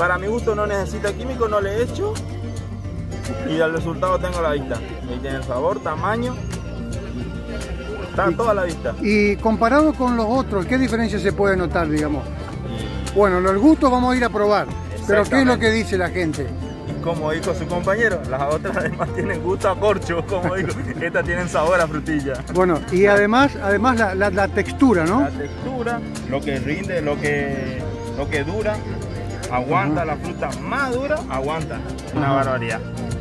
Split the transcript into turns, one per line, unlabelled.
Para mi gusto no necesita químico, no le echo. Y el resultado tengo a la vista. Ahí tiene el sabor, tamaño. Está toda la vista.
Y comparado con los otros, ¿qué diferencia se puede notar, digamos? Bueno, los gustos vamos a ir a probar. Pero ¿qué es lo que dice la gente?
Como dijo su compañero, las otras además tienen gusto a corcho, como dijo. Estas tienen sabor a frutilla.
Bueno, y además la textura, ¿no?
La textura, lo que rinde, lo que dura, aguanta. La fruta más dura, aguanta. Una barbaridad.